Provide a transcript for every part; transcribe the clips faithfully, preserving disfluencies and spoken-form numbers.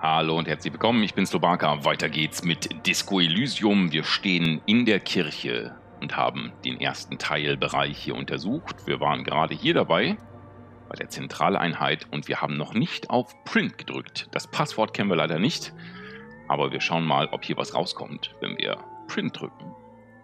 Hallo und herzlich willkommen, ich bin Slobaka. Weiter geht's mit Disco Elysium. Wir stehen in der Kirche und haben den ersten Teilbereich hier untersucht. Wir waren gerade hier dabei, bei der Zentraleinheit, und wir haben noch nicht auf Print gedrückt. Das Passwort kennen wir leider nicht, aber wir schauen mal, ob hier was rauskommt, wenn wir Print drücken.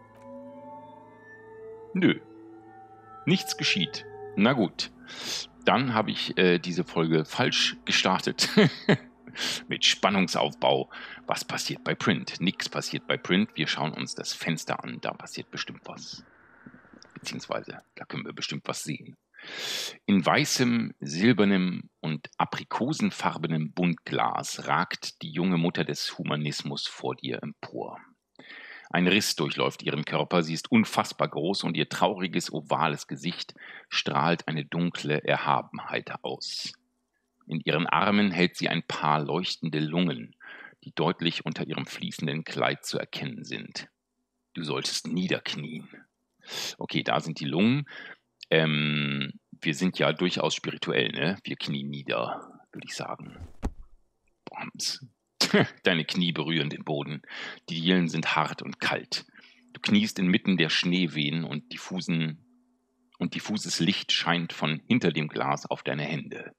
Nö, nichts geschieht. Na gut, dann habe ich äh, diese Folge falsch gestartet. Mit Spannungsaufbau. Was passiert bei Print? Nichts passiert bei Print. Wir schauen uns das Fenster an. Da passiert bestimmt was. Beziehungsweise, da können wir bestimmt was sehen. In weißem, silbernem und aprikosenfarbenem Buntglas ragt die junge Mutter des Humanismus vor dir empor. Ein Riss durchläuft ihren Körper. Sie ist unfassbar groß und ihr trauriges, ovales Gesicht strahlt eine dunkle Erhabenheit aus. In ihren Armen hält sie ein paar leuchtende Lungen, die deutlich unter ihrem fließenden Kleid zu erkennen sind. Du solltest niederknien. Okay, da sind die Lungen. Ähm, wir sind ja durchaus spirituell, ne? Wir knien nieder, würde ich sagen. Bombs. Deine Knie berühren den Boden. Die Dielen sind hart und kalt. Du kniest inmitten der Schneewehen und diffusen, und diffuses Licht scheint von hinter dem Glas auf deine Hände.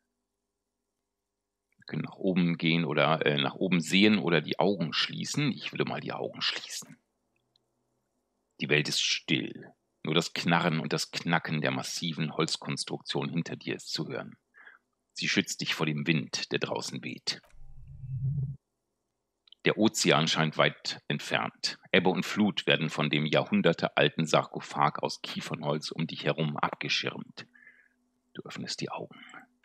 Wir können nach oben gehen oder äh, nach oben sehen oder die Augen schließen. Ich würde mal die Augen schließen. Die Welt ist still. Nur das Knarren und das Knacken der massiven Holzkonstruktion hinter dir ist zu hören. Sie schützt dich vor dem Wind, der draußen weht. Der Ozean scheint weit entfernt. Ebbe und Flut werden von dem jahrhundertealten Sarkophag aus Kiefernholz um dich herum abgeschirmt. Du öffnest die Augen.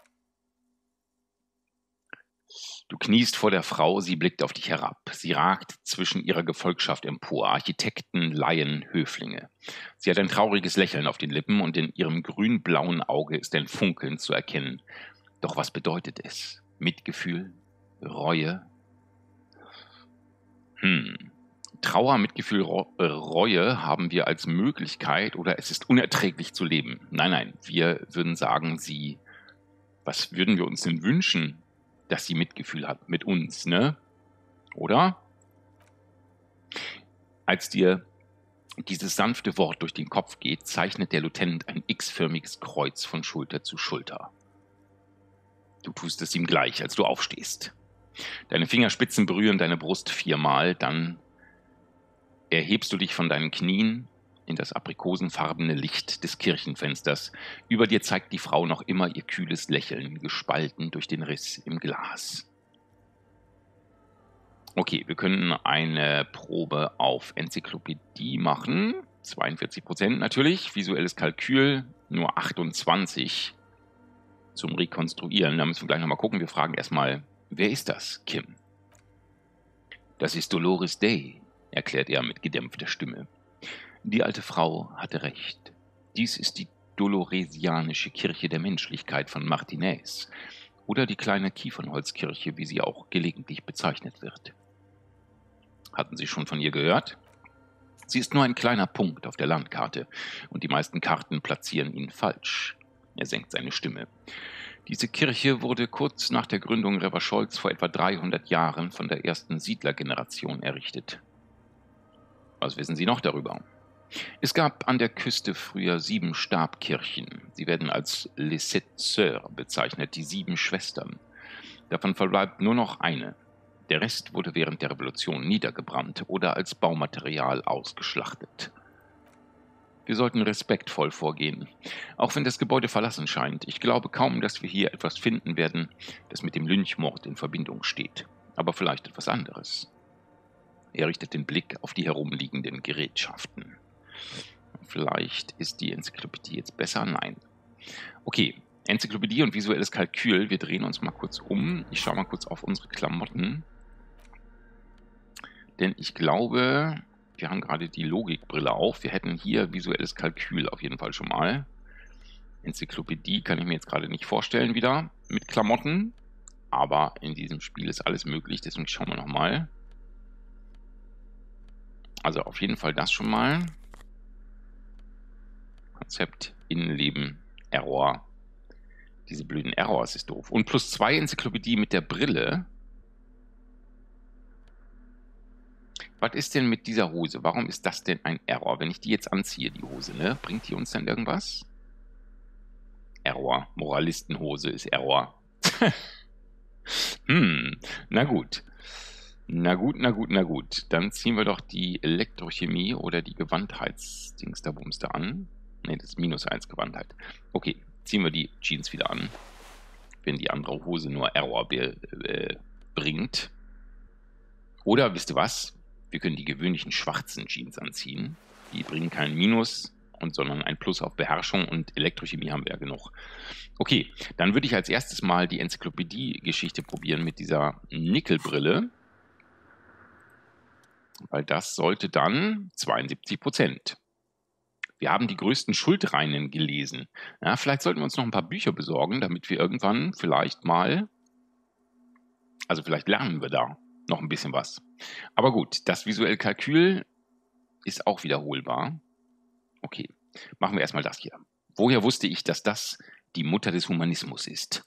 Du kniest vor der Frau, sie blickt auf dich herab. Sie ragt zwischen ihrer Gefolgschaft empor, Architekten, Laien, Höflinge. Sie hat ein trauriges Lächeln auf den Lippen und in ihrem grün-blauen Auge ist ein Funkeln zu erkennen. Doch was bedeutet es? Mitgefühl? Reue? Hm. Trauer, Mitgefühl, Reue haben wir als Möglichkeit oder es ist unerträglich zu leben. Nein, nein, wir würden sagen, sie, was würden wir uns denn wünschen? Dass sie Mitgefühl hat mit uns, ne? Oder? Als dir dieses sanfte Wort durch den Kopf geht, zeichnet der Lieutenant ein X-förmiges Kreuz von Schulter zu Schulter. Du tust es ihm gleich, als du aufstehst. Deine Fingerspitzen berühren deine Brust viermal, dann erhebst du dich von deinen Knien in das aprikosenfarbene Licht des Kirchenfensters. Über dir zeigt die Frau noch immer ihr kühles Lächeln, gespalten durch den Riss im Glas. Okay, wir können eine Probe auf Enzyklopädie machen. zweiundvierzig Prozent natürlich. Visuelles Kalkül nur achtundzwanzig zum Rekonstruieren. Da müssen wir gleich nochmal gucken. Wir fragen erstmal, wer ist das, Kim? Das ist Dolores Day, erklärt er mit gedämpfter Stimme. Die alte Frau hatte recht. Dies ist die Doloresianische Kirche der Menschlichkeit von Martinez oder die kleine Kiefernholzkirche, wie sie auch gelegentlich bezeichnet wird. Hatten Sie schon von ihr gehört? Sie ist nur ein kleiner Punkt auf der Landkarte und die meisten Karten platzieren ihn falsch. Er senkt seine Stimme. Diese Kirche wurde kurz nach der Gründung Reverscholz vor etwa dreihundert Jahren von der ersten Siedlergeneration errichtet. Was wissen Sie noch darüber? Es gab an der Küste früher sieben Stabkirchen. Sie werden als Les Sept Sœurs bezeichnet, die sieben Schwestern. Davon verbleibt nur noch eine. Der Rest wurde während der Revolution niedergebrannt oder als Baumaterial ausgeschlachtet. Wir sollten respektvoll vorgehen, auch wenn das Gebäude verlassen scheint. Ich glaube kaum, dass wir hier etwas finden werden, das mit dem Lynchmord in Verbindung steht. Aber vielleicht etwas anderes. Er richtet den Blick auf die herumliegenden Gerätschaften. Vielleicht ist die Enzyklopädie jetzt besser? Nein. Okay, Enzyklopädie und visuelles Kalkül. Wir drehen uns mal kurz um. Ich schaue mal kurz auf unsere Klamotten. Denn ich glaube, wir haben gerade die Logikbrille auf. Wir hätten hier visuelles Kalkül auf jeden Fall schon mal. Enzyklopädie kann ich mir jetzt gerade nicht vorstellen wieder mit Klamotten. Aber in diesem Spiel ist alles möglich, deswegen schauen wir nochmal. Also auf jeden Fall das schon mal. Konzept, Innenleben, Error. Diese blöden Errors ist doof. Und plus zwei Enzyklopädie mit der Brille. Was ist denn mit dieser Hose? Warum ist das denn ein Error? Wenn ich die jetzt anziehe, die Hose, ne? Bringt die uns dann irgendwas? Error. Moralistenhose ist Error. hm, na gut. Na gut, na gut, na gut. Dann ziehen wir doch die Elektrochemie oder die Gewandheitsdingsterbums da an. Ne, das ist minus eins Gewandheit. Okay, ziehen wir die Jeans wieder an. Wenn die andere Hose nur Error be äh, bringt. Oder, wisst ihr was? Wir können die gewöhnlichen schwarzen Jeans anziehen. Die bringen kein Minus, und, sondern ein Plus auf Beherrschung, und Elektrochemie haben wir ja genug. Okay, dann würde ich als erstes mal die Enzyklopädie-Geschichte probieren mit dieser Nickelbrille. Weil das sollte dann zweiundsiebzig Prozent. Wir haben die größten Schuldreinen gelesen. Ja, vielleicht sollten wir uns noch ein paar Bücher besorgen, damit wir irgendwann vielleicht mal, also vielleicht lernen wir da noch ein bisschen was. Aber gut, das visuelle Kalkül ist auch wiederholbar. Okay, machen wir erstmal das hier. Woher wusste ich, dass das die Mutter des Humanismus ist?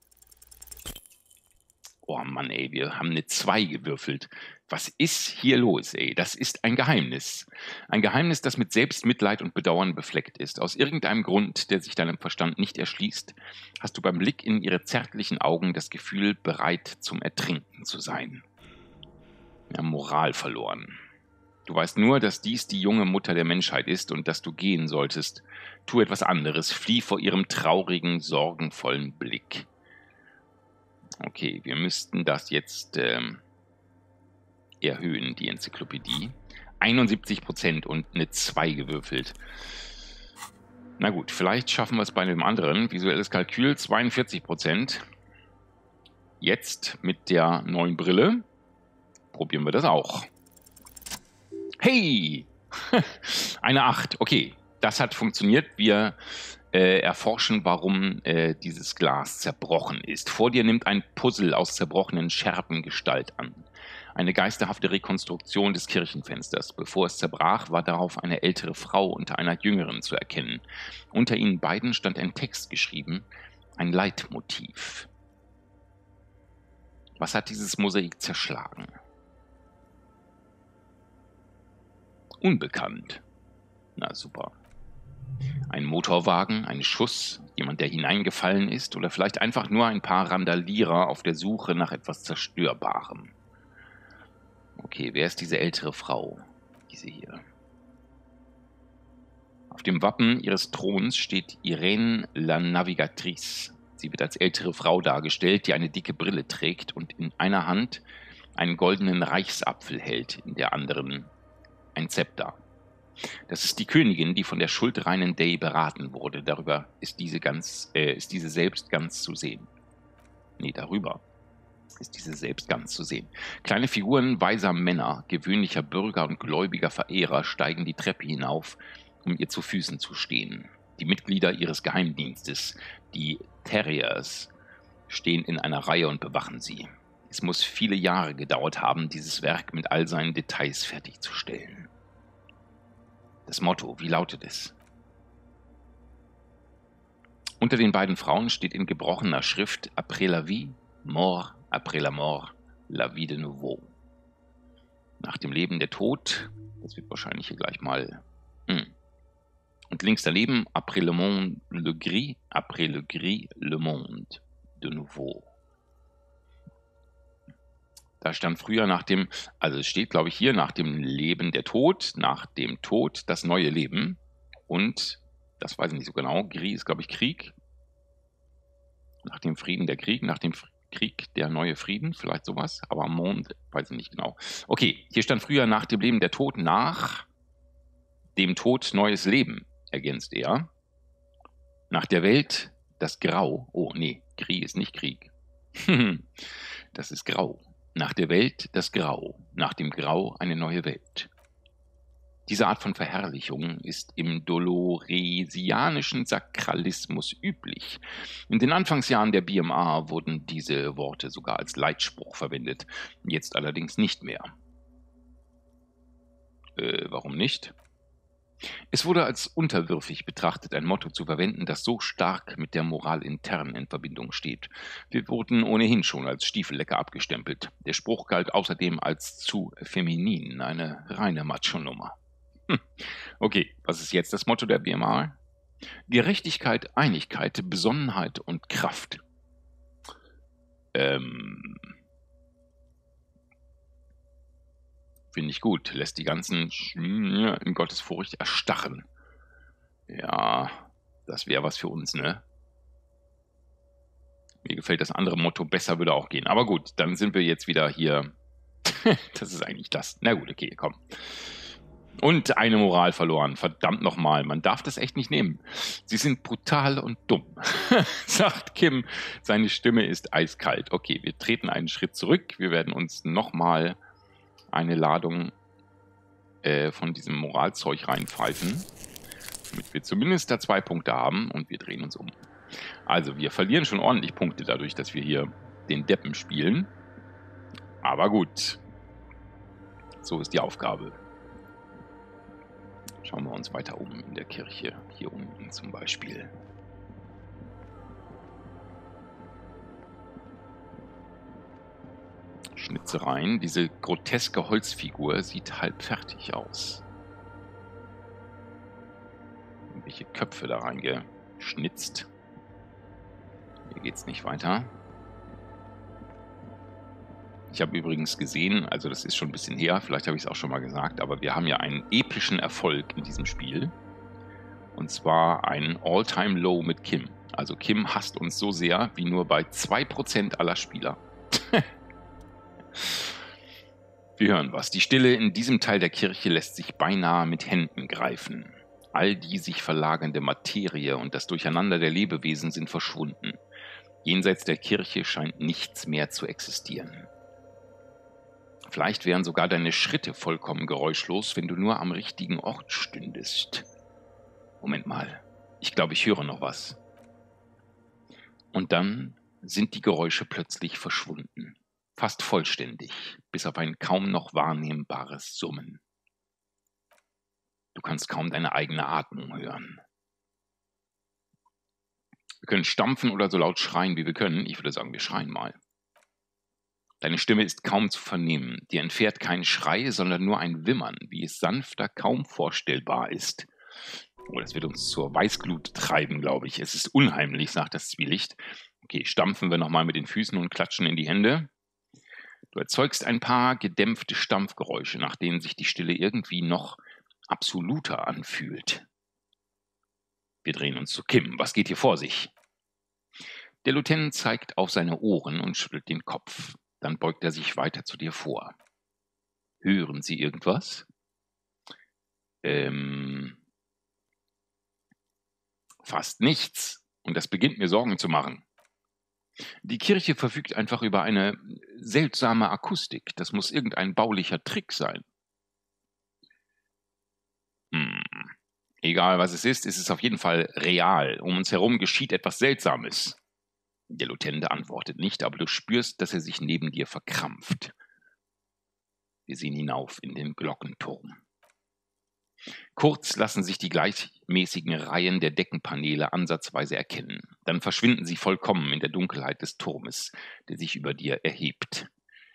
Oh Mann, ey, wir haben eine zwei gewürfelt. Was ist hier los, ey? Das ist ein Geheimnis. Ein Geheimnis, das mit Selbstmitleid und Bedauern befleckt ist. Aus irgendeinem Grund, der sich deinem Verstand nicht erschließt, hast du beim Blick in ihre zärtlichen Augen das Gefühl, bereit zum Ertrinken zu sein. Ja, Moral verloren. Du weißt nur, dass dies die junge Mutter der Menschheit ist und dass du gehen solltest. Tu etwas anderes. Flieh vor ihrem traurigen, sorgenvollen Blick. Okay, wir müssten das jetzt ähm, erhöhen, die Enzyklopädie. einundsiebzig Prozent und eine zwei gewürfelt. Na gut, vielleicht schaffen wir es bei einem anderen. Visuelles Kalkül, zweiundvierzig Prozent. Jetzt mit der neuen Brille probieren wir das auch. Hey! Eine acht. Okay, das hat funktioniert. Wir äh, erforschen, warum äh, dieses Glas zerbrochen ist. Vor dir nimmt ein Puzzle aus zerbrochenen Scherben Gestalt an. Eine geisterhafte Rekonstruktion des Kirchenfensters. Bevor es zerbrach, war darauf eine ältere Frau unter einer jüngeren zu erkennen. Unter ihnen beiden stand ein Text geschrieben, ein Leitmotiv. Was hat dieses Mosaik zerschlagen? Unbekannt. Na super. Ein Motorwagen, ein Schuss, jemand, der hineingefallen ist, oder vielleicht einfach nur ein paar Randalierer auf der Suche nach etwas Zerstörbarem. Okay, wer ist diese ältere Frau? Diese hier. Auf dem Wappen ihres Throns steht Irene la Navigatrice. Sie wird als ältere Frau dargestellt, die eine dicke Brille trägt und in einer Hand einen goldenen Reichsapfel hält, in der anderen ein Zepter. Das ist die Königin, die von der schuldreinen Day beraten wurde. Darüber ist diese, ganz, äh, ist diese selbst ganz zu sehen. Nee, darüber ist diese selbst ganz zu sehen. Kleine Figuren weiser Männer, gewöhnlicher Bürger und gläubiger Verehrer steigen die Treppe hinauf, um ihr zu Füßen zu stehen. Die Mitglieder ihres Geheimdienstes, die Terriers, stehen in einer Reihe und bewachen sie. Es muss viele Jahre gedauert haben, dieses Werk mit all seinen Details fertigzustellen. Das Motto, wie lautet es? Unter den beiden Frauen steht in gebrochener Schrift Après la vie, mort, après la mort, la vie de nouveau. Nach dem Leben der Tod, das wird wahrscheinlich hier gleich mal... Hm. Und links daneben, Après le monde, le gris, après le gris, le monde, de nouveau. Da stand früher nach dem, also es steht, glaube ich, hier nach dem Leben der Tod, nach dem Tod das neue Leben. Und, das weiß ich nicht so genau, Gris ist, glaube ich, Krieg. Nach dem Frieden der Krieg, nach dem Krieg der neue Frieden, vielleicht sowas. Aber Mond, weiß ich nicht genau. Okay, hier stand früher nach dem Leben der Tod, nach dem Tod neues Leben, ergänzt er. Nach der Welt das Grau. Oh, nee, Krieg ist nicht Krieg. Das ist Grau. Nach der Welt das Grau, nach dem Grau eine neue Welt. Diese Art von Verherrlichung ist im doloresianischen Sakralismus üblich. In den Anfangsjahren der B M A wurden diese Worte sogar als Leitspruch verwendet, jetzt allerdings nicht mehr. Äh, warum nicht? Es wurde als unterwürfig betrachtet, ein Motto zu verwenden, das so stark mit der Moral intern in Verbindung steht. Wir wurden ohnehin schon als Stiefellecker abgestempelt. Der Spruch galt außerdem als zu feminin, eine reine Macho-Nummer. Hm. Okay, was ist jetzt das Motto der B M A? Gerechtigkeit, Einigkeit, Besonnenheit und Kraft. Ähm... Finde ich gut. Lässt die ganzen in Gottes Furcht erstarren. Ja, das wäre was für uns, ne? Mir gefällt das andere Motto besser, würde auch gehen. Aber gut, dann sind wir jetzt wieder hier. Das ist eigentlich das. Na gut, okay, komm. Und eine Moral verloren. Verdammt nochmal, man darf das echt nicht nehmen. Sie sind brutal und dumm, sagt Kim. Seine Stimme ist eiskalt. Okay, wir treten einen Schritt zurück. Wir werden uns nochmal eine Ladung äh, von diesem Moralzeug reinpfeifen, damit wir zumindest da zwei Punkte haben und wir drehen uns um. Also wir verlieren schon ordentlich Punkte dadurch, dass wir hier den Deppen spielen. Aber gut, so ist die Aufgabe. Schauen wir uns weiter um in der Kirche, hier unten zum Beispiel. Schnitzereien. Diese groteske Holzfigur sieht halb fertig aus. Irgendwelche Köpfe da reingeschnitzt. Hier geht's nicht weiter. Ich habe übrigens gesehen, also das ist schon ein bisschen her, vielleicht habe ich es auch schon mal gesagt, aber wir haben ja einen epischen Erfolg in diesem Spiel. Und zwar einen All-Time-Low mit Kim. Also Kim hasst uns so sehr wie nur bei zwei Prozent aller Spieler. Wir hören was. Die Stille in diesem Teil der Kirche lässt sich beinahe mit Händen greifen. All die sich verlagernde Materie und das Durcheinander der Lebewesen sind verschwunden. Jenseits der Kirche scheint nichts mehr zu existieren. Vielleicht wären sogar deine Schritte vollkommen geräuschlos, wenn du nur am richtigen Ort stündest. Moment mal, ich glaube, ich höre noch was. Und dann sind die Geräusche plötzlich verschwunden. Fast vollständig, bis auf ein kaum noch wahrnehmbares Summen. Du kannst kaum deine eigene Atmung hören. Wir können stampfen oder so laut schreien, wie wir können. Ich würde sagen, wir schreien mal. Deine Stimme ist kaum zu vernehmen. Dir entfährt kein Schrei, sondern nur ein Wimmern, wie es sanfter kaum vorstellbar ist. Oh, das wird uns zur Weißglut treiben, glaube ich. Es ist unheimlich, sagt das Zwielicht. Okay, stampfen wir nochmal mit den Füßen und klatschen in die Hände. Du erzeugst ein paar gedämpfte Stampfgeräusche, nach denen sich die Stille irgendwie noch absoluter anfühlt. Wir drehen uns zu Kim. Was geht hier vor sich? Der Lieutenant zeigt auf seine Ohren und schüttelt den Kopf. Dann beugt er sich weiter zu dir vor. Hören Sie irgendwas? Ähm, fast nichts. Und das beginnt mir Sorgen zu machen. Die Kirche verfügt einfach über eine seltsame Akustik. Das muss irgendein baulicher Trick sein. Hm. Egal was es ist, ist es auf jeden Fall real. Um uns herum geschieht etwas Seltsames. Der Lieutenant antwortet nicht, aber du spürst, dass er sich neben dir verkrampft. Wir sehen hinauf in den Glockenturm. Kurz lassen sich die gleichmäßigen Reihen der Deckenpaneele ansatzweise erkennen. Dann verschwinden sie vollkommen in der Dunkelheit des Turmes, der sich über dir erhebt.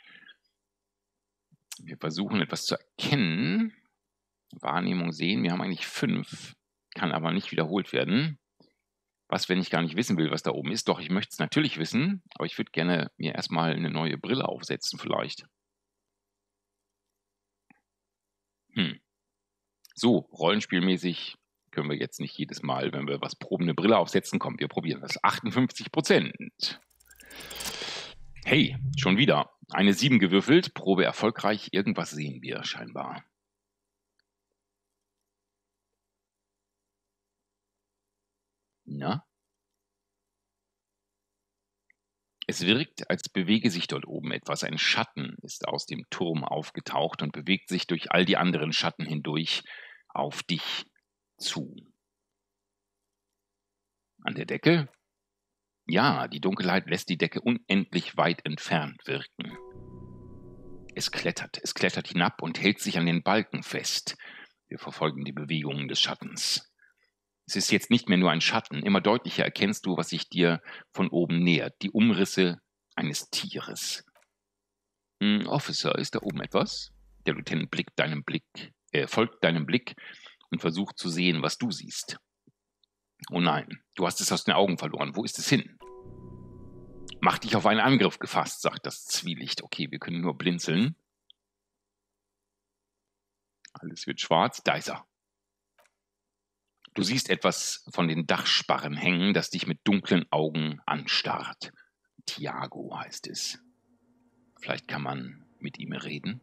Wir versuchen etwas zu erkennen. Wahrnehmung sehen, wir haben eigentlich fünf, kann aber nicht wiederholt werden. Was, wenn ich gar nicht wissen will, was da oben ist? Doch, ich möchte es natürlich wissen, aber ich würde gerne mir erstmal eine neue Brille aufsetzen vielleicht. Hm. So, rollenspielmäßig können wir jetzt nicht jedes Mal, wenn wir was proben, eine Brille aufsetzen. Komm, wir probieren das. achtundfünfzig Prozent. Hey, schon wieder. Eine sieben gewürfelt, Probe erfolgreich. Irgendwas sehen wir scheinbar. Na? Es wirkt, als bewege sich dort oben etwas. Ein Schatten ist aus dem Turm aufgetaucht und bewegt sich durch all die anderen Schatten hindurch auf dich zu. An der Decke? Ja, die Dunkelheit lässt die Decke unendlich weit entfernt wirken. Es klettert, es klettert hinab und hält sich an den Balken fest. Wir verfolgen die Bewegungen des Schattens. Es ist jetzt nicht mehr nur ein Schatten. Immer deutlicher erkennst du, was sich dir von oben nähert. Die Umrisse eines Tieres. Hm, Officer, ist da oben etwas? Der Lieutenant blickt deinem Blick, äh, folgt deinem Blick und versucht zu sehen, was du siehst. Oh nein, du hast es aus den Augen verloren. Wo ist es hin? Mach dich auf einen Angriff gefasst, sagt das Zwielicht. Okay, wir können nur blinzeln. Alles wird schwarz. Da ist er. Du siehst etwas von den Dachsparren hängen, das dich mit dunklen Augen anstarrt. Tiago heißt es. Vielleicht kann man mit ihm reden.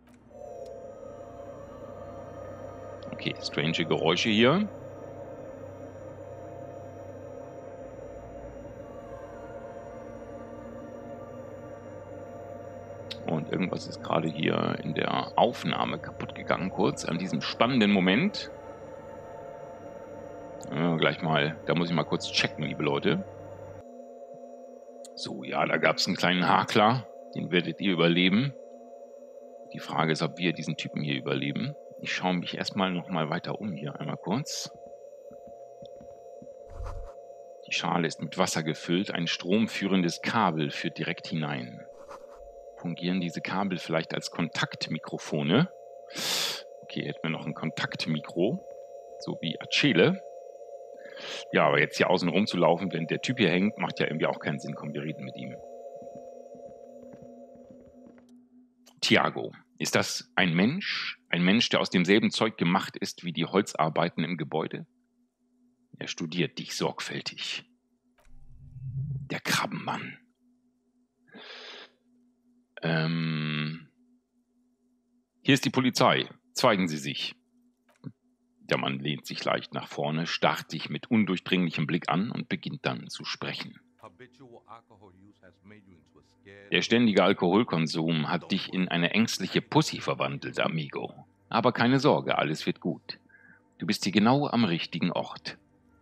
Okay, strange Geräusche hier. Und irgendwas ist gerade hier in der Aufnahme kaputt gegangen, kurz an diesem spannenden Moment. Ja, gleich mal, da muss ich mal kurz checken, liebe Leute. So, ja, da gab es einen kleinen Hakler, den werdet ihr überleben. Die Frage ist, ob wir diesen Typen hier überleben. Ich schaue mich erstmal noch mal weiter um hier, einmal kurz. Die Schale ist mit Wasser gefüllt, ein stromführendes Kabel führt direkt hinein. Fungieren diese Kabel vielleicht als Kontaktmikrofone? Okay, hätten wir noch ein Kontaktmikro, so wie Achille. Ja, aber jetzt hier außen rumzulaufen, wenn der Typ hier hängt, macht ja irgendwie auch keinen Sinn. Komm, wir reden mit ihm. Tiago, ist das ein Mensch? Ein Mensch, der aus demselben Zeug gemacht ist wie die Holzarbeiten im Gebäude? Er studiert dich sorgfältig. Der Krabbenmann. Ähm, hier ist die Polizei. Zeigen Sie sich. Der Mann lehnt sich leicht nach vorne, starrt dich mit undurchdringlichem Blick an und beginnt dann zu sprechen. Der ständige Alkoholkonsum hat dich in eine ängstliche Pussy verwandelt, Amigo. Aber keine Sorge, alles wird gut. Du bist hier genau am richtigen Ort.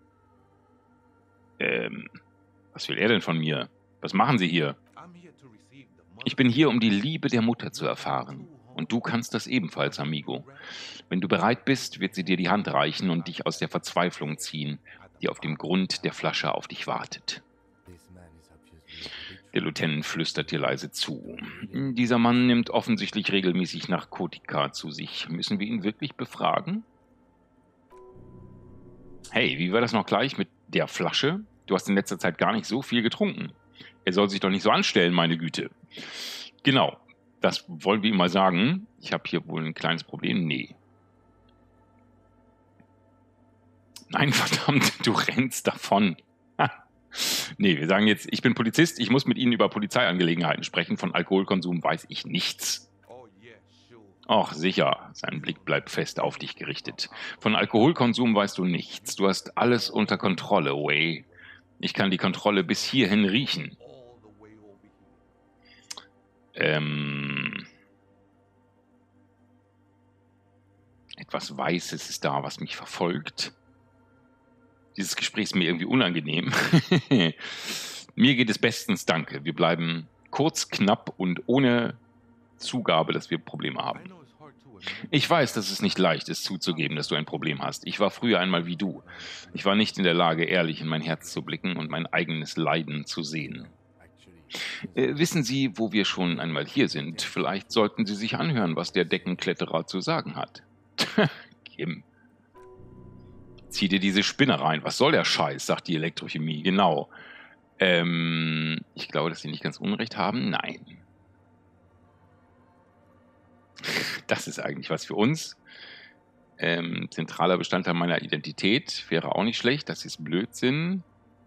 Ähm, was will er denn von mir? Was machen Sie hier? Ich bin hier, um die Liebe der Mutter zu erfahren. Und du kannst das ebenfalls, Amigo. Wenn du bereit bist, wird sie dir die Hand reichen und dich aus der Verzweiflung ziehen, die auf dem Grund der Flasche auf dich wartet. Der Lieutenant flüstert dir leise zu. Dieser Mann nimmt offensichtlich regelmäßig Narkotika zu sich. Müssen wir ihn wirklich befragen? Hey, wie war das noch gleich mit der Flasche? Du hast in letzter Zeit gar nicht so viel getrunken. Er soll sich doch nicht so anstellen, meine Güte. Genau, das wollen wir ihm mal sagen. Ich habe hier wohl ein kleines Problem. Nee. Nein, verdammt, du rennst davon. Nee, wir sagen jetzt, ich bin Polizist, ich muss mit Ihnen über Polizeiangelegenheiten sprechen. Von Alkoholkonsum weiß ich nichts. Ach, sicher, sein Blick bleibt fest auf dich gerichtet. Von Alkoholkonsum weißt du nichts. Du hast alles unter Kontrolle, Way. Ich kann die Kontrolle bis hierhin riechen. Ähm... Etwas Weißes ist da, was mich verfolgt. Dieses Gespräch ist mir irgendwie unangenehm. Mir geht es bestens, danke. Wir bleiben kurz, knapp und ohne Zugabe, dass wir Probleme haben. Ich weiß, dass es nicht leicht ist zuzugeben, dass du ein Problem hast. Ich war früher einmal wie du. Ich war nicht in der Lage, ehrlich in mein Herz zu blicken und mein eigenes Leiden zu sehen. Äh, wissen Sie, wo wir schon einmal hier sind? Vielleicht sollten Sie sich anhören, was der Deckenkletterer zu sagen hat. Kim. Zieh dir diese Spinne rein. Was soll der Scheiß, sagt die Elektrochemie. Genau. Ähm, ich glaube, dass sie nicht ganz Unrecht haben. Nein. Das ist eigentlich was für uns. Ähm, zentraler Bestandteil meiner Identität wäre auch nicht schlecht. Das ist Blödsinn.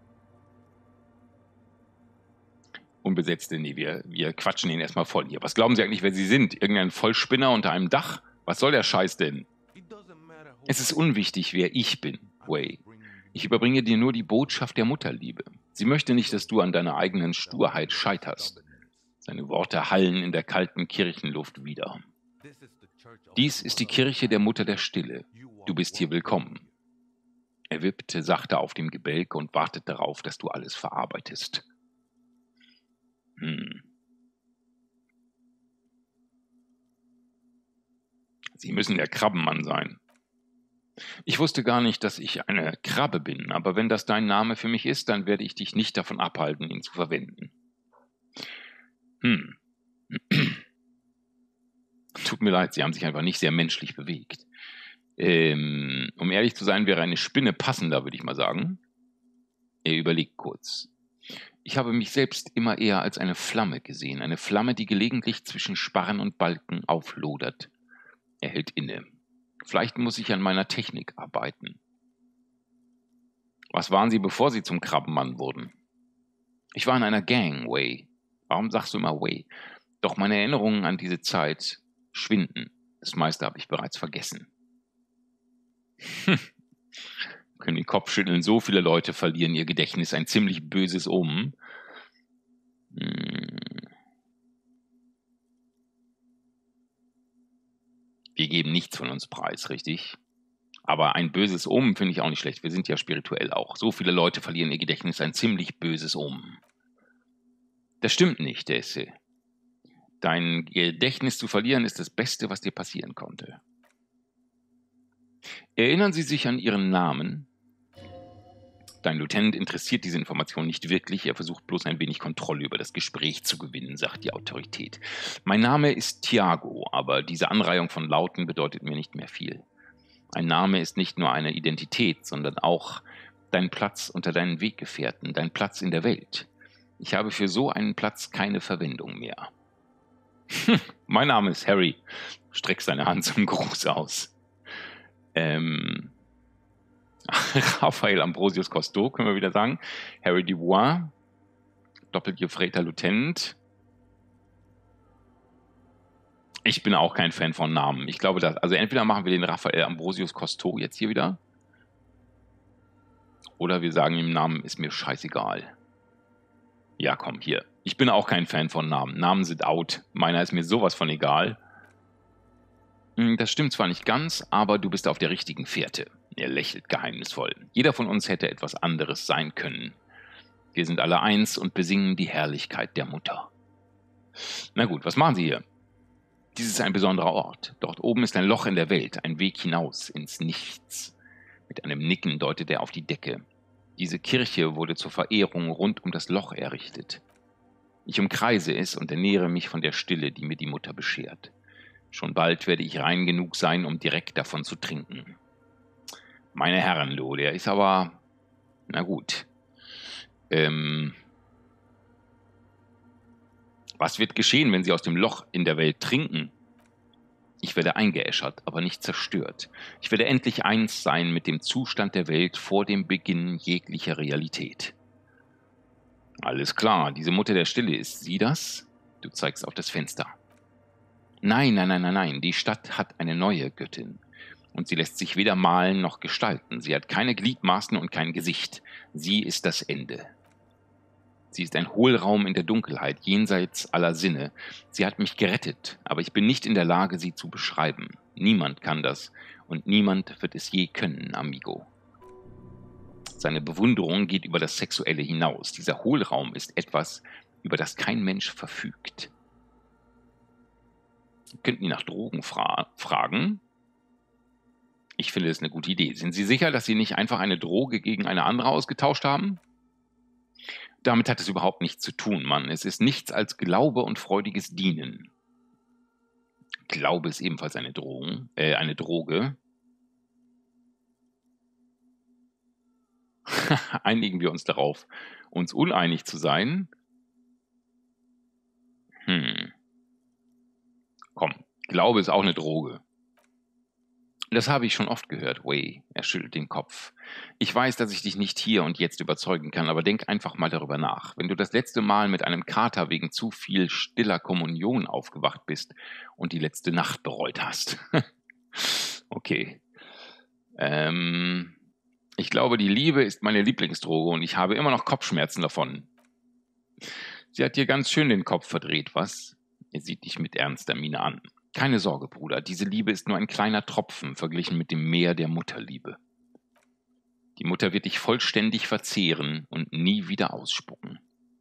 Unbesetzte, nee, wir, wir quatschen ihn erstmal voll hier. Was glauben Sie eigentlich, wer Sie sind? Irgendein Vollspinner unter einem Dach? Was soll der Scheiß denn? Es ist unwichtig, wer ich bin, Way. Ich überbringe dir nur die Botschaft der Mutterliebe. Sie möchte nicht, dass du an deiner eigenen Sturheit scheiterst. Seine Worte hallen in der kalten Kirchenluft wieder. Dies ist die Kirche der Mutter der Stille. Du bist hier willkommen. Er wippte sachte auf dem Gebälk und wartet darauf, dass du alles verarbeitest. Hm. Sie müssen der Krabbenmann sein. Ich wusste gar nicht, dass ich eine Krabbe bin, aber wenn das dein Name für mich ist, dann werde ich dich nicht davon abhalten, ihn zu verwenden. Hm. Tut mir leid, Sie haben sich einfach nicht sehr menschlich bewegt. Ähm, um ehrlich zu sein, wäre eine Spinne passender, würde ich mal sagen. Er überlegt kurz. Ich habe mich selbst immer eher als eine Flamme gesehen, eine Flamme, die gelegentlich zwischen Sparren und Balken auflodert. Er hält inne. Vielleicht muss ich an meiner Technik arbeiten. Was waren Sie, bevor Sie zum Krabbenmann wurden? Ich war in einer Gang, Way. Warum sagst du immer Way? Doch meine Erinnerungen an diese Zeit schwinden. Das meiste habe ich bereits vergessen. Hm. Können den Kopf schütteln, so viele Leute verlieren ihr Gedächtnis, ein ziemlich böses Omen. Hm. Wir geben nichts von uns preis, richtig? Aber ein böses Omen finde ich auch nicht schlecht. Wir sind ja spirituell auch. So viele Leute verlieren ihr Gedächtnis, ein ziemlich böses Omen. Das stimmt nicht, Desse. Dein Gedächtnis zu verlieren ist das Beste, was dir passieren konnte. Erinnern Sie sich an Ihren Namen? Dein Lieutenant interessiert diese Information nicht wirklich. Er versucht bloß ein wenig Kontrolle über das Gespräch zu gewinnen, sagt die Autorität. Mein Name ist Thiago, aber diese Anreihung von Lauten bedeutet mir nicht mehr viel. Ein Name ist nicht nur eine Identität, sondern auch dein Platz unter deinen Weggefährten, dein Platz in der Welt. Ich habe für so einen Platz keine Verwendung mehr. Mein Name ist Harry. Streckt seine Hand zum Gruß aus. Ähm, Raphael Ambrosius Cousteau, können wir wieder sagen. Harry Dubois, doppelgefräter Lieutenant. Ich bin auch kein Fan von Namen. Ich glaube, dass, also entweder machen wir den Raphael Ambrosius Cousteau jetzt hier wieder, oder wir sagen ihm, Namen ist mir scheißegal. Ja, komm, hier. Ich bin auch kein Fan von Namen. Namen sind out. Meiner ist mir sowas von egal. Das stimmt zwar nicht ganz, aber du bist auf der richtigen Fährte. Er lächelt geheimnisvoll. Jeder von uns hätte etwas anderes sein können. Wir sind alle eins und besingen die Herrlichkeit der Mutter. Na gut, was machen Sie hier? Dies ist ein besonderer Ort. Dort oben ist ein Loch in der Welt, ein Weg hinaus ins Nichts. Mit einem Nicken deutet er auf die Decke. Diese Kirche wurde zur Verehrung rund um das Loch errichtet. Ich umkreise es und ernähre mich von der Stille, die mir die Mutter beschert. Schon bald werde ich rein genug sein, um direkt davon zu trinken. Meine Herren, Lo, der ist aber... Na gut. Ähm... Was wird geschehen, wenn Sie aus dem Loch in der Welt trinken? Ich werde eingeäschert, aber nicht zerstört. Ich werde endlich eins sein mit dem Zustand der Welt vor dem Beginn jeglicher Realität. Alles klar, diese Mutter der Stille, ist sie das? Du zeigst auf das Fenster. Nein, nein, nein, nein, nein, die Stadt hat eine neue Göttin. Und sie lässt sich weder malen noch gestalten. Sie hat keine Gliedmaßen und kein Gesicht. Sie ist das Ende. Sie ist ein Hohlraum in der Dunkelheit, jenseits aller Sinne. Sie hat mich gerettet, aber ich bin nicht in der Lage, sie zu beschreiben. Niemand kann das und niemand wird es je können, Amigo. Seine Bewunderung geht über das Sexuelle hinaus. Dieser Hohlraum ist etwas, über das kein Mensch verfügt. Wir könnten ihn nach Drogen fra- fragen. Ich finde das eine gute Idee. Sind Sie sicher, dass Sie nicht einfach eine Droge gegen eine andere ausgetauscht haben? Damit hat es überhaupt nichts zu tun, Mann. Es ist nichts als Glaube und freudiges Dienen. Glaube ist ebenfalls eine Drohung, äh, eine Droge. Einigen wir uns darauf, uns uneinig zu sein? Hm. Komm, Glaube ist auch eine Droge. Das habe ich schon oft gehört, Way. Er schüttelt den Kopf. Ich weiß, dass ich dich nicht hier und jetzt überzeugen kann, aber denk einfach mal darüber nach. Wenn du das letzte Mal mit einem Kater wegen zu viel stiller Kommunion aufgewacht bist und die letzte Nacht bereut hast. Okay. Ähm, ich glaube, die Liebe ist meine Lieblingsdroge und ich habe immer noch Kopfschmerzen davon. Sie hat dir ganz schön den Kopf verdreht, was? Er sieht dich mit ernster Miene an. Keine Sorge, Bruder, diese Liebe ist nur ein kleiner Tropfen verglichen mit dem Meer der Mutterliebe. Die Mutter wird dich vollständig verzehren und nie wieder ausspucken.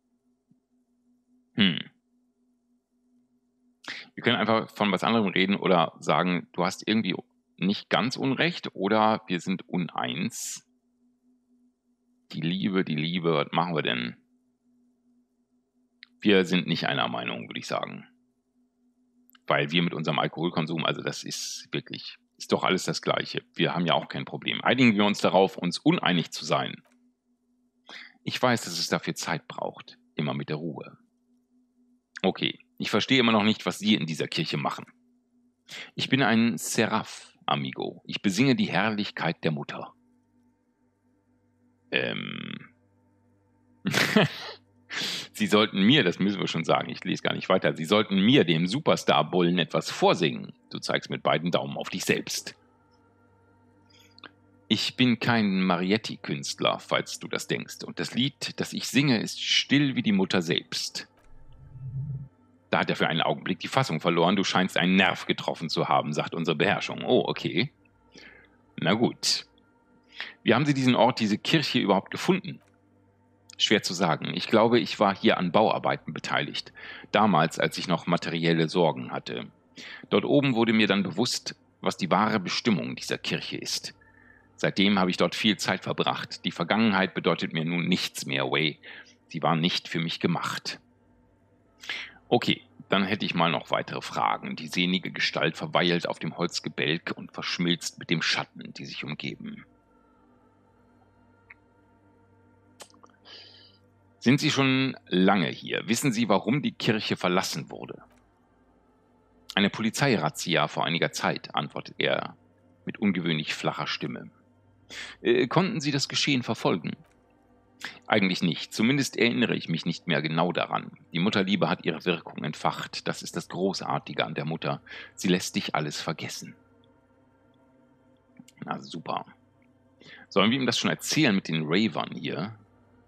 Hm. Wir können einfach von was anderem reden oder sagen, du hast irgendwie nicht ganz unrecht oder wir sind uneins. Die Liebe, die Liebe, was machen wir denn? Wir sind nicht einer Meinung, würde ich sagen. Weil wir mit unserem Alkoholkonsum, also das ist wirklich, ist doch alles das Gleiche. Wir haben ja auch kein Problem. Einigen wir uns darauf, uns uneinig zu sein. Ich weiß, dass es dafür Zeit braucht. Immer mit der Ruhe. Okay, ich verstehe immer noch nicht, was Sie in dieser Kirche machen. Ich bin ein Seraph, Amigo. Ich besinge die Herrlichkeit der Mutter. Ähm... Sie sollten mir, das müssen wir schon sagen, ich lese gar nicht weiter, Sie sollten mir, dem Superstar-Bullen, etwas vorsingen. Du zeigst mit beiden Daumen auf dich selbst. Ich bin kein Marietti-Künstler, falls du das denkst. Und das Lied, das ich singe, ist still wie die Mutter selbst. Da hat er für einen Augenblick die Fassung verloren. Du scheinst einen Nerv getroffen zu haben, sagt unsere Beherrschung. Oh, okay. Na gut. Wie haben Sie diesen Ort, diese Kirche überhaupt gefunden? Schwer zu sagen. Ich glaube, ich war hier an Bauarbeiten beteiligt. Damals, als ich noch materielle Sorgen hatte. Dort oben wurde mir dann bewusst, was die wahre Bestimmung dieser Kirche ist. Seitdem habe ich dort viel Zeit verbracht. Die Vergangenheit bedeutet mir nun nichts mehr, Way. Sie war nicht für mich gemacht. Okay, dann hätte ich mal noch weitere Fragen. Die sehnige Gestalt verweilt auf dem Holzgebälk und verschmilzt mit dem Schatten, die sich umgeben. Sind Sie schon lange hier? Wissen Sie, warum die Kirche verlassen wurde? Eine Polizeirazzia vor einiger Zeit, antwortet er mit ungewöhnlich flacher Stimme. Äh, konnten Sie das Geschehen verfolgen? Eigentlich nicht. Zumindest erinnere ich mich nicht mehr genau daran. Die Mutterliebe hat ihre Wirkung entfacht. Das ist das Großartige an der Mutter. Sie lässt dich alles vergessen. Na super. Sollen wir ihm das schon erzählen mit den Ravern hier?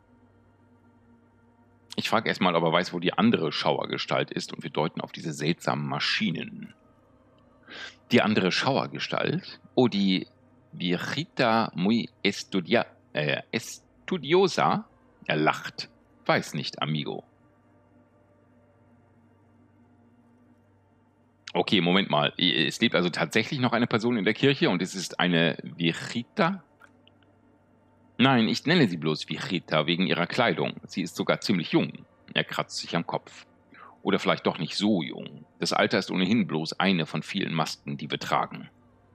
Ich frage erstmal, ob er weiß, wo die andere Schauergestalt ist, und wir deuten auf diese seltsamen Maschinen. Die andere Schauergestalt? Oh, die Viejita muy estudia, äh, estudiosa? Er lacht. Weiß nicht, Amigo. Okay, Moment mal. Es lebt also tatsächlich noch eine Person in der Kirche und es ist eine Viejita? Nein, ich nenne sie bloß Viejita wegen ihrer Kleidung. Sie ist sogar ziemlich jung. Er kratzt sich am Kopf. Oder vielleicht doch nicht so jung. Das Alter ist ohnehin bloß eine von vielen Masken, die wir tragen.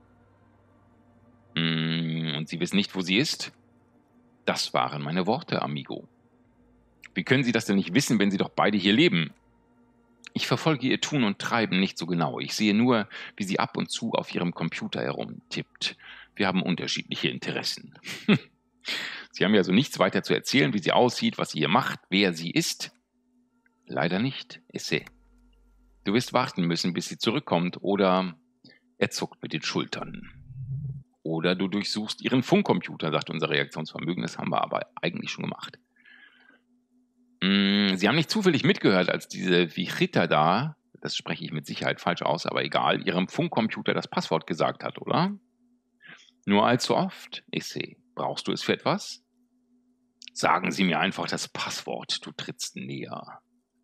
Und Sie wissen nicht, wo sie ist? Das waren meine Worte, Amigo. Wie können Sie das denn nicht wissen, wenn Sie doch beide hier leben? Ich verfolge ihr Tun und Treiben nicht so genau. Ich sehe nur, wie sie ab und zu auf ihrem Computer herumtippt. Wir haben unterschiedliche Interessen. Sie haben mir also nichts weiter zu erzählen, wie sie aussieht, was sie hier macht, wer sie ist? Leider nicht, Esse. Du wirst warten müssen, bis sie zurückkommt, oder er zuckt mit den Schultern. Oder du durchsuchst ihren Funkcomputer, sagt unser Reaktionsvermögen. Das haben wir aber eigentlich schon gemacht. Sie haben nicht zufällig mitgehört, als diese Viejita da, das spreche ich mit Sicherheit falsch aus, aber egal, ihrem Funkcomputer das Passwort gesagt hat, oder? Nur allzu oft, Esse. Brauchst du es für etwas? Sagen Sie mir einfach das Passwort, du trittst näher.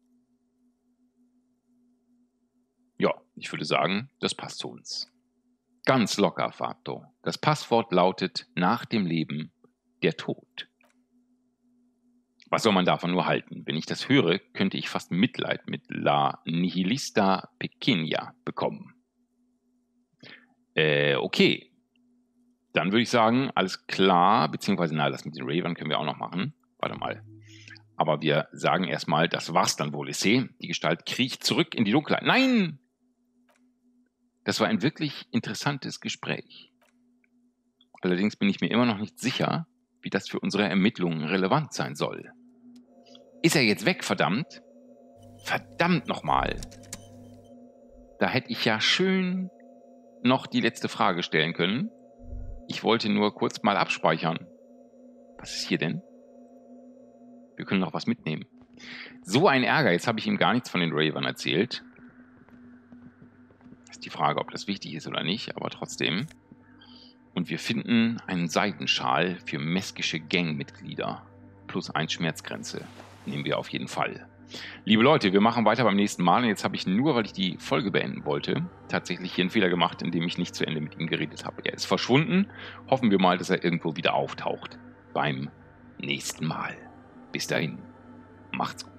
Ja, ich würde sagen, das passt zu uns. Ganz locker, Vato. Das Passwort lautet nach dem Leben der Tod. Was soll man davon nur halten? Wenn ich das höre, könnte ich fast Mitleid mit La Nihilista Pequeña bekommen. Äh, okay. Dann würde ich sagen, alles klar, beziehungsweise, na, das mit den Ravern können wir auch noch machen. Warte mal. Aber wir sagen erstmal, das war's dann wohl. Ich sehe, die Gestalt kriecht zurück in die Dunkelheit. Nein! Das war ein wirklich interessantes Gespräch. Allerdings bin ich mir immer noch nicht sicher, wie das für unsere Ermittlungen relevant sein soll. Ist er jetzt weg, verdammt? Verdammt nochmal. Da hätte ich ja schön noch die letzte Frage stellen können. Ich wollte nur kurz mal abspeichern. Was ist hier denn? Wir können noch was mitnehmen. So ein Ärger. Jetzt habe ich ihm gar nichts von den Ravern erzählt. Ist die Frage, ob das wichtig ist oder nicht, aber trotzdem. Und wir finden einen Seidenschal für meskische Gangmitglieder. Plus eins Schmerzgrenze. Nehmen wir auf jeden Fall. Liebe Leute, wir machen weiter beim nächsten Mal. Und jetzt habe ich nur, weil ich die Folge beenden wollte, tatsächlich hier einen Fehler gemacht, indem ich nicht zu Ende mit ihm geredet habe. Er ist verschwunden. Hoffen wir mal, dass er irgendwo wieder auftaucht beim nächsten Mal. Bis dahin. Macht's gut.